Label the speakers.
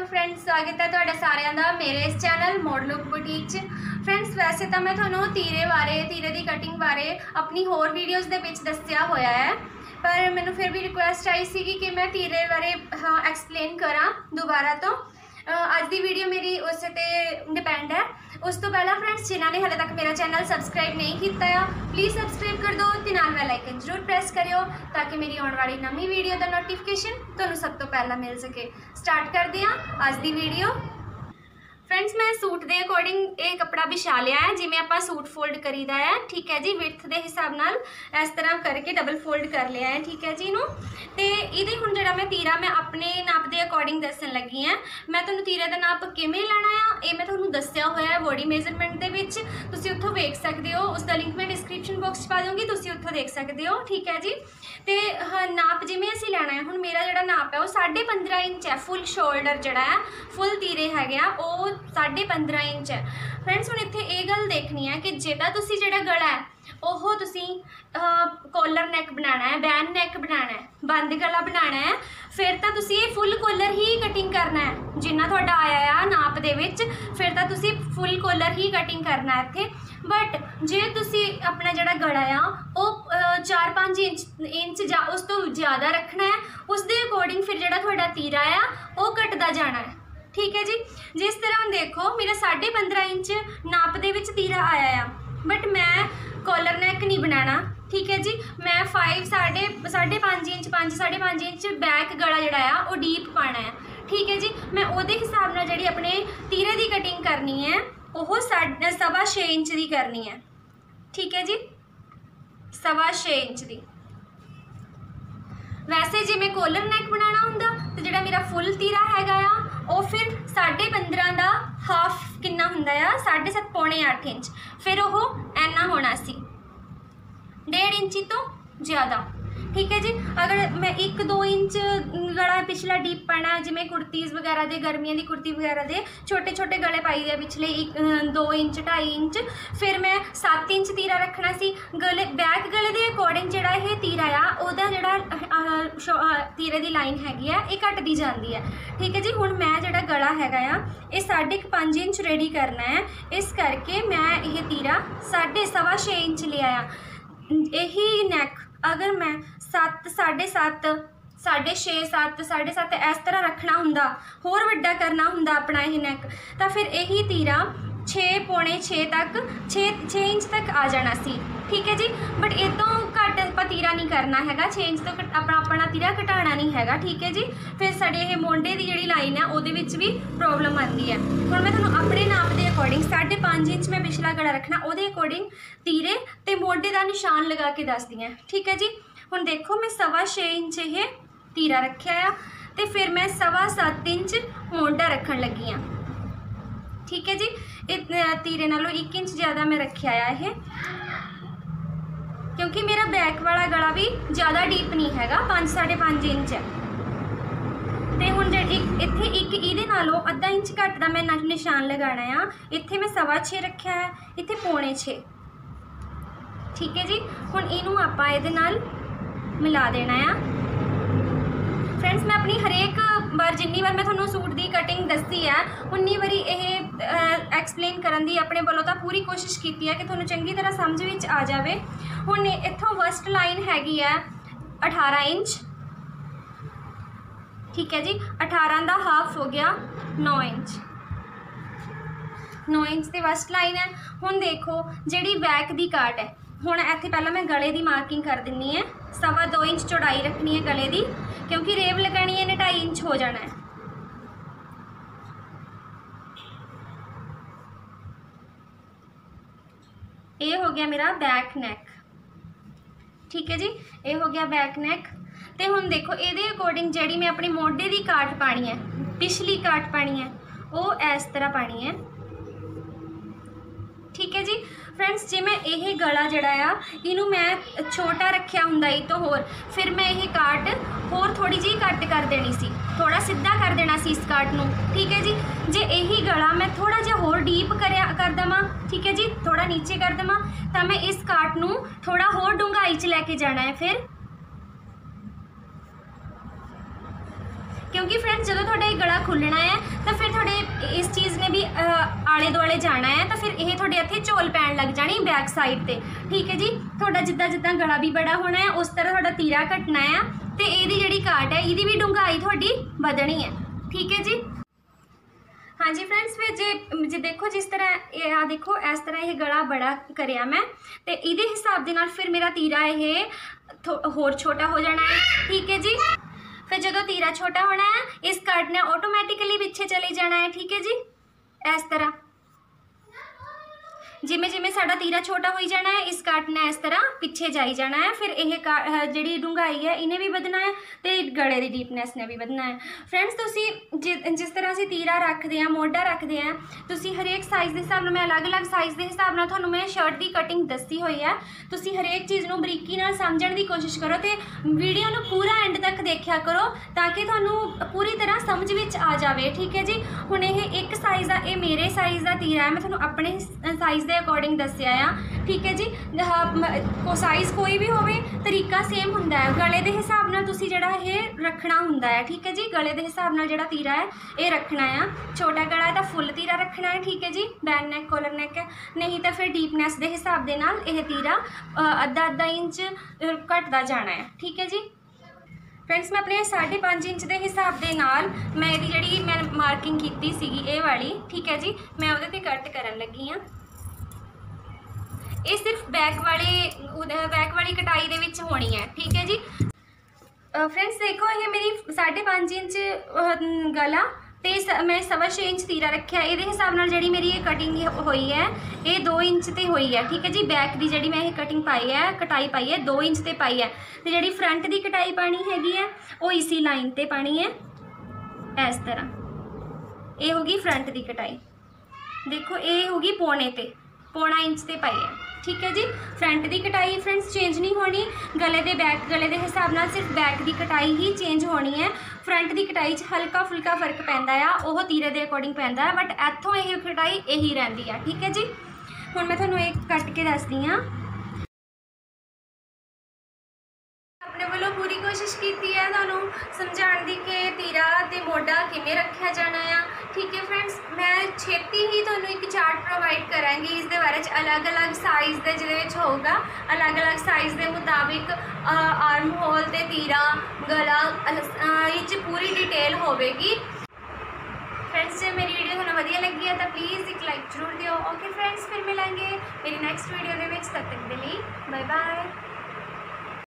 Speaker 1: Friends, स्वागत है तुहाडा सारिਆਂ ਦਾ मेरे इस चैनल मोड लुक बुटीक च। फ्रेंड्स, वैसे तो मैं तुहानू तीरे बारे तीरे की कटिंग बारे अपनी होर वीडियोज़ दे विच दस्सिया होया है, पर मैनू फिर भी रिक्वेस्ट आई सी कि मैं तीरे बारे एक्सप्लेन करा दोबारा। तो अज की वीडियो मेरी उस ते डिपेंड है। उस तो पहला फ्रेंड्स, जिन्होंने हाले तक मेरा चैनल सबसक्राइब नहीं किया प्लीज़ सबसक्राइब कर दो ते नाल बेल आइकन जरूर प्रेस करियो ताकि मेरी आने वाली नवी वीडियो का नोटिफिकेशन तुहानू सब तो पहला मिल सके। स्टार्ट करते हैं अज की वीडियो। फ्रेंड्स, मैं सूट के अकॉर्डिंग ये कपड़ा बिछा लिया है, जिमें आप सूट फोल्ड करीदा है। ठीक है जी, विड्थ के हिसाब नाल इस तरह करके डबल फोल्ड कर लिया है। ठीक है जी नू ते इहदे हुण जिहड़ा मैं तीरा मैं अपने नाप के अकॉर्डिंग दस्सण लगी हैं। मैं तुहानू तीरे का नाप किवें लैणा आ ये मैं तुहानू दस्सिया होया है बॉडी मेजरमेंट दे विच, तुसीं उत्थों वेख सकदे हो। उसका लिंक मैं डिस्क्रिप्शन बॉक्स च पा दूँगी, तुसीं उत्थों देख सकदे हो। ठीक है जी, ते नाप जिवें असीं लैणा है, हुण मेरा जिहड़ा नाप है वो 15.5 इंच है। फुल शोल्डर जिहड़ा है फुल तीरे हैगे आ वो 15.5 इंच है। फ्रेंड्स, हुण इत्थे ये गल देखनी है कि जेदा तुसीं जिहड़ा गला है ओह तुसीं कॉलर नैक बनाना है, बैन नैक बनाना है, बंद गला बनाना है, फिर तो तुसीं ये फुल कॉलर ही कटिंग करना है। जिन्ना तुहाडा आया आ नाप दे विच फिर तो तुसीं फुल कॉलर ही कटिंग करना है इत्थे। बट जे तुसीं अपना जिहड़ा गला आ वो 4-5 इंच या उस तो ज़्यादा रखना है, उस दे अकॉर्डिंग फिर जिहड़ा तुहाडा तीरा आ वो कटदा जाना है। ठीक है जी, जिस तरह हम देखो मेरा 15.5 इंच नाप दे विच तीरा आया आ, बट मैं कॉलर नैक नहीं बनाना। ठीक है जी, मैं 5.5 इंच 5.5 इंच बैक गला जिहड़ा आ वो डीप पाना है। ठीक है जी, मैं उहदे हिसाब नाल जिहड़ी अपने तीरे की कटिंग करनी है वो 6.25 इंच की करनी है। ठीक है जी, 6.25 इंच की। वैसे जे मैं कॉलर नैक बनाना हुंदा तो जिहड़ा मेरा फुल तीरा हैगा आ वो फिर 15.5 का हाफ कितना हुंदा आ 7.5 पौने 8 इंच, फिर वो इन्ना होना सी 1.5 इंची तो ज़्यादा। ठीक है जी, अगर मैं 1-2 इंच गला पिछला डीप पाना है, जिमें कुर्तीज़ वगैरह दे गर्मियों की कुर्ती वगैरह दे छोटे छोटे गले पाई दे पिछले 2 इंच 2.5 इंच, फिर मैं 7 इंच तीरा रखना सी। गले बैक गले के अकॉर्डिंग जिहड़ा ये तीरा आ उहदा जिहड़ा तीरे की लाइन हैगी आ ये घटदी जाती है। ठीक है जी, हुण मैं जिहड़ा गला हैगा आ ये 5.5 इंच रेडी करना है, इस करके मैं ये तीरा 6.25 इंच लिया। यही नैक अगर मैं 7 7.5 6.5 7 7.5 इस तरह रखना हुंदा, होर वड्डा करना हुंदा अपना यह नैक, तो फिर यही तीरा 6 पौने 6 तक 6 इंच तक आ जाना सी। ठीक है जी, बट ये तो घट आप तीरा नहीं करना हैगा, 6 इंच तो अपना तीरा घटाना नहीं हैगा। ठीक है जी, फिर साडे ये मोंडे की जिहड़ी लाइन है उहदे विच भी प्रॉब्लम आती है। हुण मैं तुहानूं अपने नाप के अकॉर्डिंग 5.5 इंच मैं पिछला गला रखना, उहदे अकॉर्डिंग तीरे ते मोंडे का निशान लगा के दसदी हां। ठीक है जी, हुण देखो मैं 6.25 इंच ये तीरा रखिया आ ते फिर मैं 7.25 इंच मोंडा रखण लगी हाँ। ठीक है जी, तीरे नालों 1 इंच ज़्यादा मैं रखिया आ ये, क्योंकि मेरा बैक वाला गला भी ज़्यादा डीप नहीं हैगा, 5-5.5 इंच है। तो हुण इत्थे इहदे नालों अद्धा इंच घट दा मैं निशान लगाना आ। इत्थे मैं 6.25 रखिया है, इत्थे पौने 6। ठीक है जी, हुण इहनूं आपां इहदे नाल मिला देना आ। फ्रेंड्स, मैं अपनी हरेक बार जिन्नी बार मैं तुहानूं सूट की कटिंग दस्सी है उन्नी बारी यह एक्सप्लेन करन दी अपने वालों तो पूरी कोशिश की है कि तुहानूं चंगी तरह समझ विच आ जाए। हुण इत्थों वस्ट लाइन हैगी है 18 इंच। ठीक है जी, 18 का हाफ हो गया 9 इंच। 9 इंच की वस्ट लाइन है। हुण देखो जिहड़ी बैक की काट है, हुण इत्थे पहला मैं गले की मार्किंग कर दिंनी है। 2.25 इंच चौड़ाई रखनी है गले की, क्योंकि रेव लगानी है 2.5 इंच हो जाना है। ये हो गया मेरा बैक नैक। ठीक है जी, ये हो गया बैक नैक। तो हुण देखो ये अकॉर्डिंग जिहड़ी मैं अपनी मोढे की काट पानी है, पिछली काट पानी है वो इस तरह पानी है। ठीक है जी फ्रेंड्स, जे मैं ये गला जिहड़ा आ इनू मैं छोटा रखिया हुंदा ई तो होर फिर मैं ये काट होर थोड़ी जी कट कर देनी सी, थोड़ा सीधा कर देना सी इस काट नू। ठीक है जी, जे यही गला मैं थोड़ा जिहा होर डीप कर देवां, ठीक है जी, थोड़ा नीचे कर देवां, तो मैं इस काट नू थोड़ा होर डूंघाई च लैके जाना है फिर, क्योंकि फ्रेंड्स जो थोड़ा ये गला खुलना है आले दुआले जाना है तो फिर ये थोड़े इत्थे झोल पैन लग जानी बैक साइड ते। ठीक है जी, थोड़ा जिद्दां जिद्दां गला भी बड़ा होना है उस तरह थोड़ा तीरा घटना है तो यदी जी काट है ये भी डूंघाई थोड़ी बधनी है। ठीक है जी। हाँ जी फ्रेंड्स, फिर जे देखो जिस तरह ये देखो इस तरह ये गला बड़ा करिया मैं तो ये हिसाब के नाल फिर मेरा तीरा ये होर छोटा हो जाना है। ठीक है जी। फिर जो तीरा छोटा होना है इस काट ने ऑटोमैटिकली पीछे चले जाना है। ठीक है जी, इस तरह जिमें जिमें साडा तीरा छोटा हो जाना है इस काट ने इस तरह पीछे जाई जाना है। फिर यह जी डूंघाई है इन्हें भी बधना है तो गले की डीपनैस ने भी बधना है। फ्रेंड्स तुसी जिस तरह असीं तीरा रखते हैं मोढा रखते हैं तुसी हरेक साइज़ के हिसाब नाल मैं अलग अलग साइज़ के हिसाब नाल तुहानूं मैं शर्ट की कटिंग दसी हुई है। तुसी हरेक चीज़ नूं बरीकी नाल समझण की कोशिश करो तो वीडियो नूं पूरा एंड तक देखा करो ताकि तुहानूं पूरी तरह समझ विच आ जाए। ठीक है जी। हुण यह एक साइज़ आ ये मेरे साइज़ का तीरा है, मैं तुहानूं अपने साइज़ के अकॉर्डिंग दसिया आ। ठीक है जी। साइज़ कोई भी होवे तरीका सेम हुंदा है, गले के हिसाब नाल तुसी जिहड़ा ये रखना हुंदा है। ठीक है जी, गले के हिसाब नाल जिहड़ा तीरा है ये रखना है। छोटा गला है तो फुल तीरा रखना है। ठीक है जी, बैन नैक कॉलर नैक है, नहीं तो फिर डीपनैस के हिसाब के नाल यह तीरा अद्धा इंच घटता जाना है। ठीक है जी। फ्रेंड्स मैं अपने 5.5 इंच के हिसाब के नाल मैं ये जी मैं मार्किंग की सी ये वाली। ठीक है जी, मैं वो कट करन लगी हाँ। ये सिर्फ बैक वाली कटाई दे विच होनी है। ठीक है जी। फ्रेंड्स देखो ये मेरी 5.5 इंच गला तो मैं 6.25 इंच तीरा रखा है। ये हिसाब नाल जी मेरी ये कटिंग हुई है ये 2 इंच ते हुई है। ठीक है जी। बैक की जी मैं ये कटिंग पाई है कटाई पाई है 2 इंच ते पाई है तो जी फ्रंट की कटाई पानी हैगी है वो इसी लाइन ते पानी है इस तरह। ये होगी फ्रंट की कटाई, देखो ये होगी पौना इंच ते पाई है। ठीक है जी। फ्रंट की कटाई फ्रेंड्स चेंज नहीं होनी, गले के हिसाब नाल सिर्फ बैक की कटाई ही चेंज होनी है। फ्रंट की कटाई हल्का फुल्का फर्क पैंदा है वो तीरे के अकॉर्डिंग पैंदा है बट इत्थों यह कटाई यही रहिंदी है। ठीक है जी। हुण मैं तुहानूं एक कट के दसदी हाँ। अपने वालों पूरी कोशिश की है तुहानूं समझाउण दी कि तीरा ते मोढा किवें रखा जाना है। ठीक है फ्रेंड्स, मैं छेती ही तुहानूं एक चार्ट प्रोवाइड करांगी इस दे बारे च अलग अलग साइज़ दे जिहदे विच होगा अलग अलग साइज़ के मुताबिक आर्म होल ते तीरा गला इस पूरी डिटेल होगी। फ्रेंड्स जो मेरी वीडियो तुहानूं वधिया लगी है तो प्लीज़ एक लाइक जरूर दिओ। ओके फ्रेंड्स, फिर मिलेंगे मेरी नैक्सट वीडियो के विच, तब तक के लिए बाय बाय।